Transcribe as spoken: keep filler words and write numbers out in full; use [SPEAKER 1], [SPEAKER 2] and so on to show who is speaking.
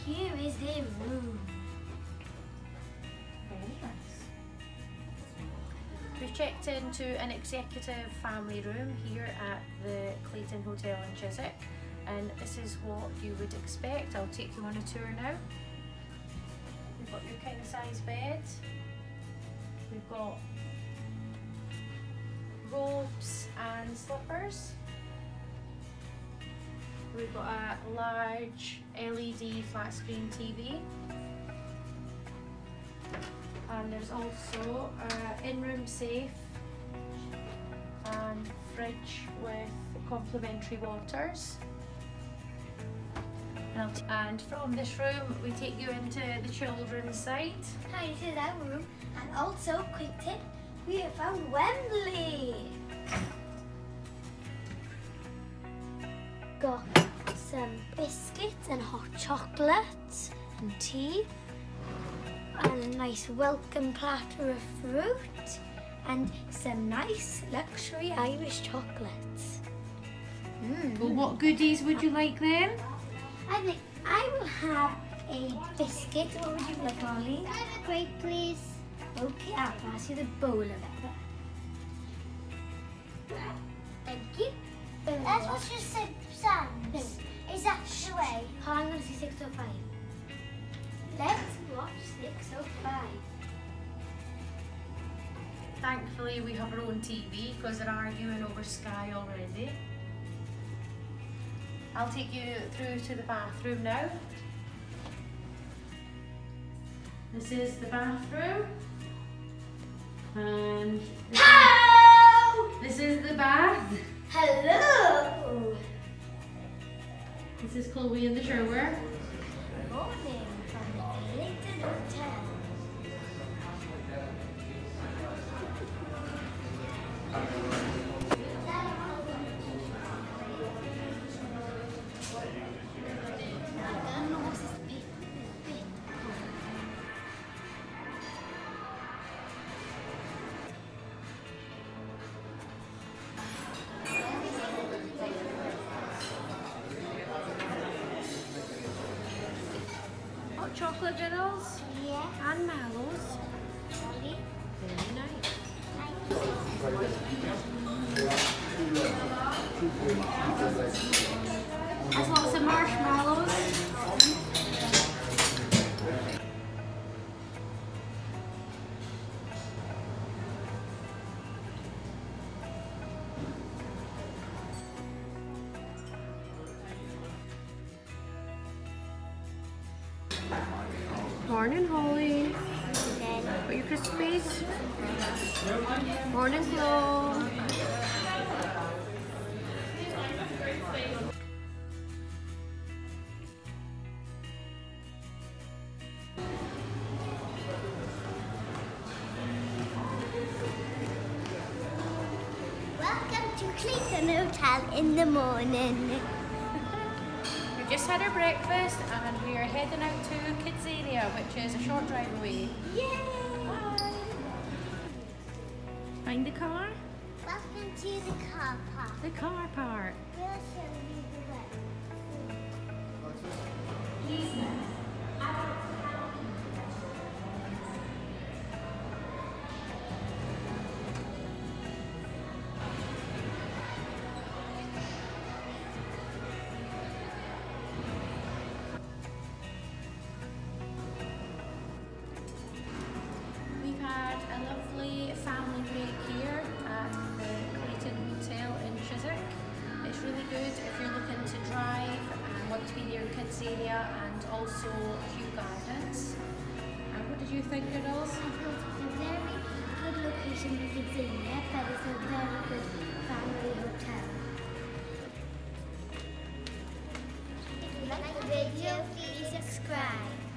[SPEAKER 1] here is their room.
[SPEAKER 2] Very nice. We've checked into an executive family room here at the Clayton Hotel in Chiswick, and this is what you would expect. I'll take you on a tour now. We've got your king size bed. We've got robes and slippers. We've got a large L E D flat screen T V. And there's also an in-room safe and fridge with complimentary waters. And from this room we take you into the children's side.
[SPEAKER 1] Hi, this is our room, and also quick tip, we have found Wembley. Got some biscuits and hot chocolate and tea, and a nice welcome platter of fruit, and some nice luxury Irish chocolates. Mm.
[SPEAKER 2] Well, what goodies would you like then?
[SPEAKER 1] I think I will have a biscuit. What would you like, Molly? I have a grape, please. Okay, I'll pass you the bowl of it. Thank you.
[SPEAKER 3] That's what you said, Sam's. Is that the way?
[SPEAKER 1] Oh, I'm going to see six oh five. Let's watch six oh five.
[SPEAKER 2] Thankfully we have our own T V because they're arguing over Sky already. I'll take you through to the bathroom now. This is the bathroom. And this, is, this is the bath.
[SPEAKER 1] Hello!
[SPEAKER 2] This is Chloe in the shower.
[SPEAKER 1] Good morning from the Clayton Hotel.
[SPEAKER 2] Hot chocolate dinners
[SPEAKER 1] Yeah.
[SPEAKER 2] and mallows.
[SPEAKER 1] Molly.
[SPEAKER 2] Very nice. There's lots of marshmallows. Morning, Holly. Got your Krispies. Morning, Flo.
[SPEAKER 3] Welcome to Clayton Hotel in the morning.
[SPEAKER 2] We've just had our breakfast and we are heading out to Kidzania, which is a short drive away.
[SPEAKER 3] Yay!
[SPEAKER 2] Find the car?
[SPEAKER 3] Welcome to the car park.
[SPEAKER 2] The car park.
[SPEAKER 3] We'll show you the way.
[SPEAKER 2] We've had a lovely family break here at the Clayton Hotel in Chiswick. It's really good if you're looking to drive and want to be near Kidzania and also Kew Gardens. And what did you think, girls?
[SPEAKER 1] I thought it's a very good location for Kidzania, but it's a very good family hotel.
[SPEAKER 3] If you like the video, please subscribe.